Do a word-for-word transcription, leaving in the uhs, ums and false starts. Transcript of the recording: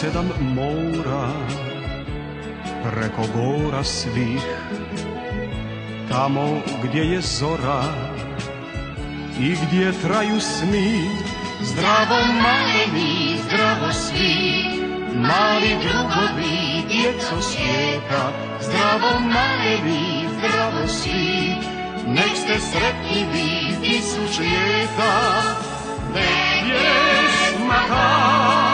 sedam mora, preko gora svih, tamo gdje je zora i gdje traju sni. Zdravo maleni, zdravo svi, mali drugovi, djeco svijeta. Zdravo maleni, zdravo svi, nek ste sretni vi tisuć ljeta. Nek pjesma ta